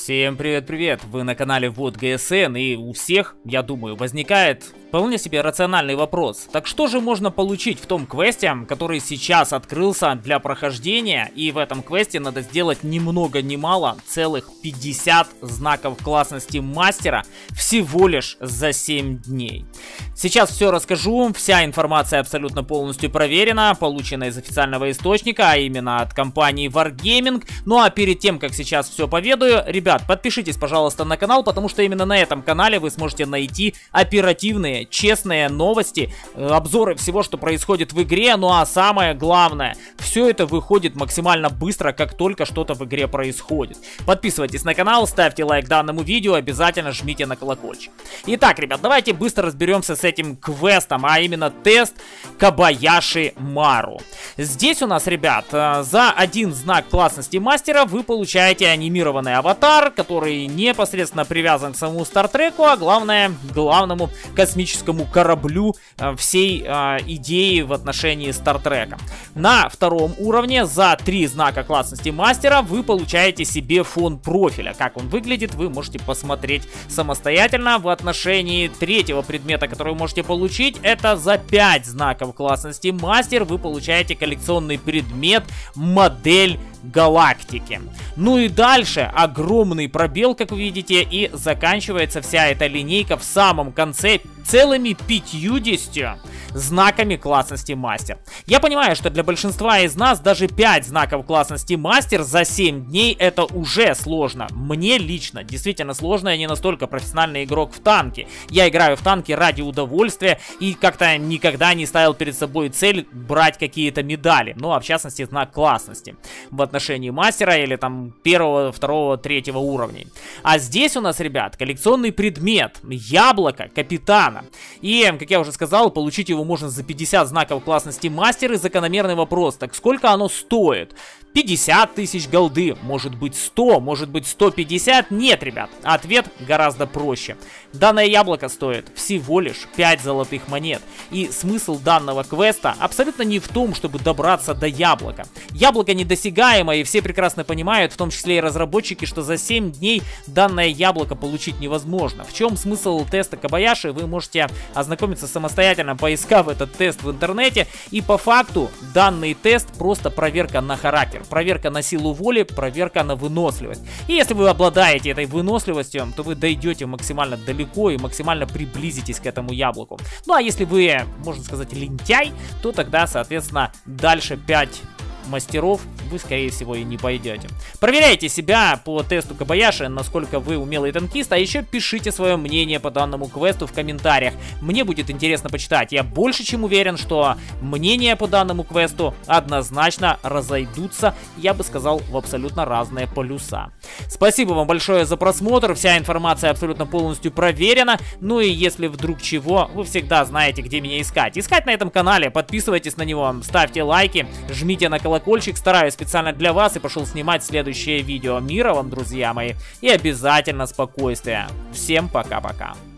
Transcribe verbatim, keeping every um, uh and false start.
Всем привет-привет! Вы на канале Вот ГСН, и у всех, я думаю, возникает вполне себе рациональный вопрос. Так что же можно получить в том квесте, который сейчас открылся для прохождения, и в этом квесте надо сделать ни много ни мало, целых пятьдесят знаков классности мастера всего лишь за семь дней. Сейчас все расскажу, вся информация абсолютно полностью проверена, получена из официального источника, а именно от компании Wargaming. Ну а перед тем, как сейчас все поведаю, ребят, подпишитесь, пожалуйста, на канал, потому что именно на этом канале вы сможете найти оперативные, честные новости, обзоры всего, что происходит в игре. Ну а самое главное, все это выходит максимально быстро, как только что-то в игре происходит. Подписывайтесь на канал, ставьте лайк данному видео, обязательно жмите на колокольчик. Итак, ребят, давайте быстро разберемся с этим квестом, а именно тест Кобаяши Мару. Здесь у нас, ребят, за один знак классности мастера вы получаете анимированный аватар, который непосредственно привязан к самому Стартреку, а главное, к главному космическому кораблю всей э, идеи в отношении Стартрека. На втором уровне за три знака классности мастера вы получаете себе фон профиля. Как он выглядит, вы можете посмотреть самостоятельно. В отношении третьего предмета, который вы можете получить, это за пять знаков классности мастер вы получаете коллекционный предмет модель галактики. Ну и дальше огромный пробел, как вы видите, и заканчивается вся эта линейка в самом конце целыми пятьюдесятью знаками классности мастер. Я понимаю, что для большинства из нас даже пять знаков классности мастер за семь дней это уже сложно. Мне лично действительно сложно, я не настолько профессиональный игрок в танки. Я играю в танки ради удовольствия и как-то никогда не ставил перед собой цель брать какие-то медали. Ну а в частности знак классности в отношении мастера или там первого, второго, третьего уровней. А здесь у нас, ребят, коллекционный предмет яблоко капитана. И, как я уже сказал, получить его можно за пятьдесят знаков классности мастер. И закономерный вопрос: так сколько оно стоит? пятьдесят тысяч голды, может быть сто, может быть сто пятьдесят? Нет, ребят, ответ гораздо проще. Данное яблоко стоит всего лишь пять золотых монет. И смысл данного квеста абсолютно не в том, чтобы добраться до яблока. Яблоко недосягаемо, и все прекрасно понимают, в том числе и разработчики, что за семь дней данное яблоко получить невозможно. В чем смысл теста Кобаяши, вы можете ознакомиться самостоятельно, поискав этот тест в интернете. И по факту данный тест просто проверка на характер. Проверка на силу воли, проверка на выносливость. И если вы обладаете этой выносливостью, то вы дойдете максимально далеко и максимально приблизитесь к этому яблоку. Ну а если вы, можно сказать, лентяй, то тогда, соответственно, дальше пять мастеров вы, скорее всего, и не пойдете. Проверяйте себя по тесту Кобаяши, насколько вы умелый танкист, а еще пишите свое мнение по данному квесту в комментариях. Мне будет интересно почитать. Я больше чем уверен, что мнения по данному квесту однозначно разойдутся, я бы сказал, в абсолютно разные полюса. Спасибо вам большое за просмотр, вся информация абсолютно полностью проверена. Ну и если вдруг чего, вы всегда знаете, где меня искать. Искать на этом канале, подписывайтесь на него, ставьте лайки, жмите на колокольчик. Стараюсь специально для вас и пошел снимать следующее видео. Мира вам, друзья мои, и обязательно спокойствия. Всем пока-пока.